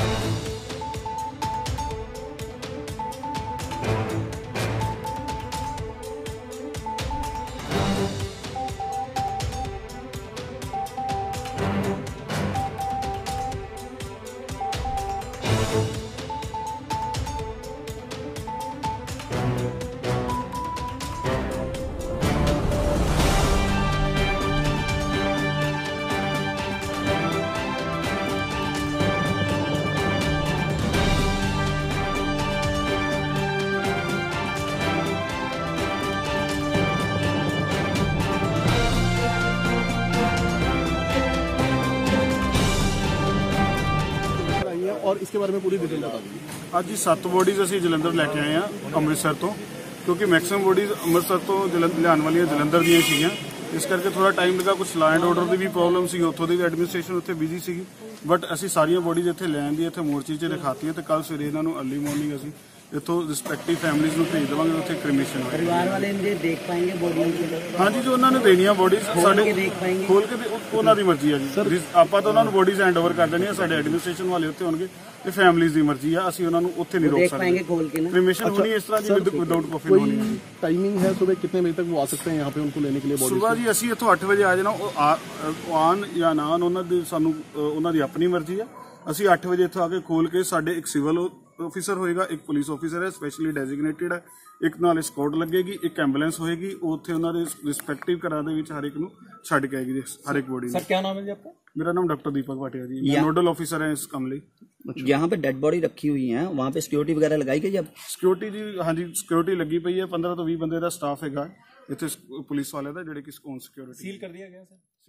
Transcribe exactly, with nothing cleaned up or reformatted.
और इसके बारे में पूरी डिटेल बता दीजिए। ਅੱਜ ਜੀ ਸੱਤ ਬੋਡੀਜ਼ ਅਸੀਂ ਜਲੰਧਰ ਲੈ ਕੇ ਆਏ ਆ ਅੰਮ੍ਰਿਤਸਰ ਤੋਂ, ਕਿਉਂਕਿ ਮੈਕਸਿਮਮ ਬੋਡੀਜ਼ ਅੰਮ੍ਰਿਤਸਰ ਤੋਂ ਜਲੰਧਰ ਲਿਆਉਣ ਵਾਲੀਆਂ ਜਲੰਧਰ ਦੀਆਂ ਸੀਗੀਆਂ। ਇਸ ਕਰਕੇ ਥੋੜਾ ਟਾਈਮ ਲੱਗਾ, ਕੁਝ ਲਾ ਐਂਡ ਆਰਡਰ ਦੀ ਵੀ ਪ੍ਰੋਬਲਮ ਸੀ, ਉੱਥੋਂ ਦੀ ਵੀ ਐਡਮਿਨਿਸਟ੍ਰੇਸ਼ਨ ਉੱਥੇ ਬਿਜ਼ੀ ਸੀਗੀ। ਬਟ ਅਸੀਂ ਸਾਰੀਆਂ ਬੋਡੀਜ਼ ਇੱਥੇ ਲੈਣ ਦੀ ਇੱਥੇ ਮੋਰਚੇ 'ਚ ਰਖਾਤੀਆਂ ਤੇ ਕੱਲ ਸਵੇਰੇ ਇਹਨਾਂ ਨੂੰ अर्ਲੀ ਮਾਰਨਿੰਗ ਅਸੀਂ ਇੱਥੋਂ ਰਿਸਪੈਕਟਿਵ ਫੈਮਿਲੀਜ਼ ਨੂੰ ਭੇਜ ਦੇਵਾਂਗੇ, ਉੱਥੇ ਕ੍ਰਿਮੇਸ਼ਨ ਹੋਏਗਾ। परिवार वाले मुझे देख पाएंगे बॉडी? हाँ जी, जो उन्होंने देनी बॉडीज ਸਾਡੇ ਦੇਖ ਪਾएंगे, खोल के ਉਹਨਾਂ ਦੀ ਮਰਜ਼ੀ ਆ ਜੀ। ਆਪਾਂ ਤਾਂ ਉਹਨਾਂ ਨੂੰ ਬੋਡੀਜ਼ ਹੈਂਡ ਓਵਰ ਕਰ ਦੇਣੀ ਆ, ਸਾਡੇ ਐਡਮਿਨਿਸਟ੍ਰੇਸ਼ਨ ਵਾਲੇ ਉੱਥੇ ਹੋਣਗੇ, ਇਹ ਫੈਮਿਲੀਜ਼ ਦੀ ਮਰਜ਼ੀ ਆ, ਅਸੀਂ ਉਹਨਾਂ ਨੂੰ ਉੱਥੇ ਨਹੀਂ ਰੋਕ ਸਕਦੇ। पाएंगे खोल के ना ਕ੍ਰਿਮੇਸ਼ਨ होनी इस तरह जी विदाउट कॉफी होनी है। टाइमिंग है सुबह कितने बजे तक वो आ सकते हैं यहाँ पे उनको लेने के लिए? सुबह जी ਅਸੀਂ ਇੱਥੋਂ ਅੱਠ ਵਜੇ ਆ ਜਾਣਾ, ਉਹ ਆਣ ਜਾਂ ਨਾ ਆਣ ਉਹਨਾਂ ਦੀ ਸਾਨੂੰ ਉਹਨਾਂ ਦੀ ਆਪਣੀ ਮਰਜ਼ੀ ਆ। ਅਸੀਂ ਅੱਠ ਵਜੇ ਇੱਥੋਂ ਆ ਕੇ ਖੋਲ ਕੇ, ਸਾਡੇ ਇੱਕ ਸਿਵਲ ऑफिसर होएगा, एक पुलिस ऑफिसर है स्पेशली डेजिग्नेटेड है, एक नाल स्कॉट लगेगी, एक एंबुलेंस होएगी, ਉੱਥੇ ਉਹਨਾਂ ਦੇ ਰਿਸਪੈਕਟਿਵ ਘਰਾਂ ਦੇ ਵਿੱਚ ਹਰ ਇੱਕ ਨੂੰ ਛੱਡ ਕੇ ਆਏਗੀ ਹਰ ਇੱਕ ਬੋਡੀ। सर क्या नाम है जी आपका? मेरा नाम डॉक्टर दीपक भाटिया जी, मैं नोडल ऑफिसर है इस काम ਲਈ। यहाँ पे डेड बॉडी रखी हुई है, वहाँ पे सिक्योरिटी वगैरह लगाई गई? अब ਸਿਕਿਉਰਿਟੀ ਜੀ ਹਾਂਜੀ ਸਿਕਿਉਰਿਟੀ ਲੱਗੀ ਪਈ ਹੈ, पंद्रह ਤੋਂ बीस ਬੰਦੇ ਦਾ ਸਟਾਫ ਹੈਗਾ ਇੱਥੇ ਪੁਲਿਸ ਵਾਲੇ ਦਾ, ਜਿਹੜੇ ਕਿ ਔਨ ਸਿਕਿਉਰਿਟੀ। सील कर दिया गया सर?